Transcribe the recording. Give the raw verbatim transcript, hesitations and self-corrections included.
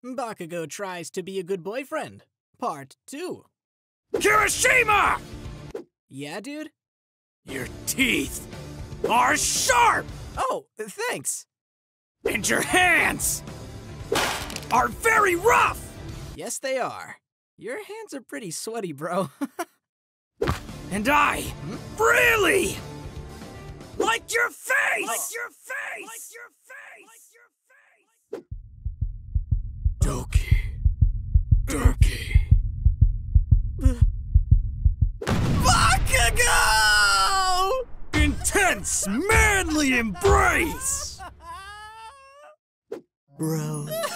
Bakugou tries to be a good boyfriend. Part two. Kirishima! Yeah, dude? Your teeth are sharp! Oh, thanks. And your hands are very rough! Yes, they are. Your hands are pretty sweaty, bro. And I Hmm? really like your face! Like your face! Like your face! Like your face! Doki. Doki. Bakugou! Intense, manly embrace! Bro.